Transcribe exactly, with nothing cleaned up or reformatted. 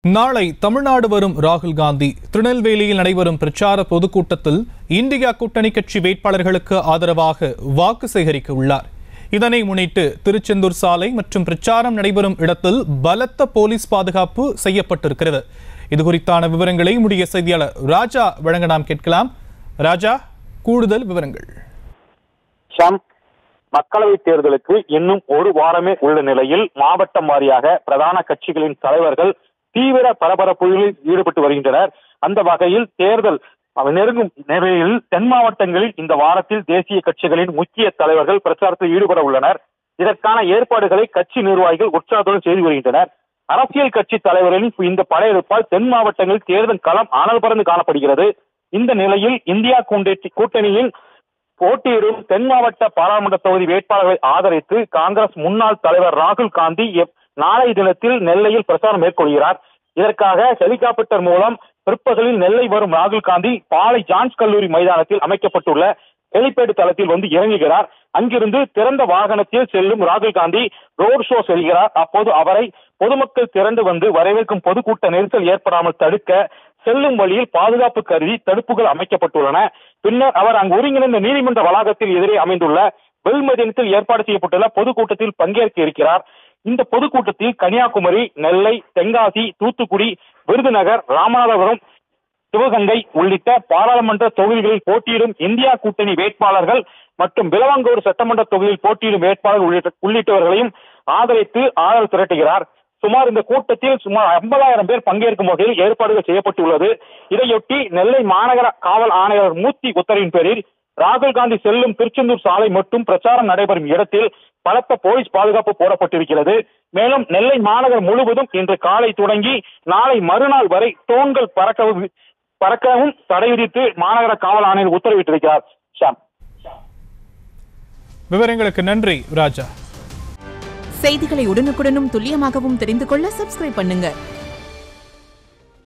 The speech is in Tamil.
நாளை தமிழ்நாடு வரும் ராகுல் காந்தி திருநெல்வேலியில் நடைபெறும் பிரச்சார பொதுக்கூட்டத்தில் இந்தியா கூட்டணி கட்சி வேட்பாளர்களுக்கு ஆதரவாக வாக்கு சேகரிக்க உள்ளார். இதனை முன்னிட்டு திருச்செந்தூர் சாலை மற்றும் பிரச்சாரம் நடைபெறும் இடத்தில் பலத்த போலீஸ் பாதுகாப்பு செய்யப்பட்டிருக்கிறது. இதுகுறித்தான விவரங்களை முடிய செய்தியாளர் ராஜா வழங்க நாம் கேட்கலாம். ராஜா, கூடுதல் விவரங்கள். மக்களவைத் தேர்தலுக்கு இன்னும் ஒரு வாரமே உள்ள நிலையில் மாவட்டம் வாரியாக பிரதான கட்சிகளின் தலைவர்கள் தீவிர பரபரப்பில் ஈடுபட்டு வருகின்றனர். அந்த வகையில் தேர்தல் நெருங்கும் நிலையில் தென் மாவட்டங்களில் இந்த வாரத்தில் தேசிய கட்சிகளின் முக்கிய தலைவர்கள் பிரச்சாரத்தில் ஈடுபட உள்ளனர். இதற்கான ஏற்பாடுகளை கட்சி நிர்வாகிகள் உற்சாகத்துடன் செய்து வருகின்றனர். அரசியல் கட்சி தலைவர்களின் இந்த படையெடுப்பால் தென் மாவட்டங்களில் தேர்தல் களம் அனல் பறந்து காணப்படுகிறது. இந்த நிலையில் இந்தியா கூட்டணியில் போட்டியிடும் தென் மாவட்ட பாராளுமன்ற தொகுதி வேட்பாளர்களை ஆதரித்து காங்கிரஸ் முன்னாள் தலைவர் ராகுல் காந்தி நாளை தினத்தில் நெல்லையில் பிரச்சாரம் மேற்கொள்கிறார். இதற்காக ஹெலிகாப்டர் மூலம் பிற்பகலில் நெல்லை வரும் ராகுல் காந்தி பாளை ஜான்ஸ் கல்லூரி மைதானத்தில் அமைக்கப்பட்டுள்ள ஹெலிபேட் தளத்தில் வந்து இறங்குகிறார். அங்கிருந்து திறந்த வாகனத்தில் செல்லும் ராகுல் காந்தி ரோட் ஷோ செல்கிறார். அப்போது அவரை பொதுமக்கள் திரண்டு வந்து வரவேற்கும் பொதுக்கூட்ட நெரிசல் ஏற்படாமல் தடுக்க செல்லும் வழியில் பாதுகாப்பு கருதி தடுப்புகள் அமைக்கப்பட்டுள்ளன. பின்னர் அவர் அங்கு ஒருங்கிணைந்த நீதிமன்ற வளாகத்தில் எதிரே அமைந்துள்ள வெல் மைதானத்தில் ஏற்பாடு செய்யப்பட்டுள்ள பொதுக்கூட்டத்தில் பங்கேற்க இருக்கிறார். இந்த பொதுக்கூட்டத்தில் கன்னியாகுமரி, நெல்லை, தென்காசி, தூத்துக்குடி, விருதுநகர், ராமநாதபுரம், சிவகங்கை உள்ளிட்ட பாராளுமன்ற தொகுதிகளில் போட்டியிடும் இந்தியா கூட்டணி வேட்பாளர்கள் மற்றும் விலவங்கூர் சட்டமன்ற தொகுதியில் போட்டியிடும் வேட்பாளர்கள் உள்ளிட்டவர்களையும் ஆதரித்து ஆதரவு திரட்டுகிறார். சுமார் இந்த கூட்டத்தில் சுமார் ஐம்பதாயிரம் பேர் பங்கேற்கும் வகையில் ஏற்பாடுகள் செய்யப்பட்டுள்ளது. இதையொட்டி நெல்லை மாநகர காவல் ஆணையர் மூர்த்தி உத்தரவின் பேரில் ராகுல் காந்தி செல்லும் திருச்செந்தூர் சாலை மற்றும் பிரச்சாரம் நடைபெறும் இடத்தில் பலத்த போலீஸ் பாதுகாப்பு போடப்பட்டிருக்கிறது. மேலும் நெல்லை மாநகர் முழுவதும் இன்று காலை தொடங்கி நாளை மறுநாள் வரை தோன்கள் பறக்கவும் பறக்கவும் தடை விதித்து மாநகர காவல் ஆணையர் உத்தரவிட்டிருக்கிறார். விவரங்களுக்கு நன்றி ராஜா. செய்திகளை உடனுக்குடனும் துல்லியமாகவும் தெரிந்து கொள்ள சப்ஸ்கிரைப் பண்ணுங்க.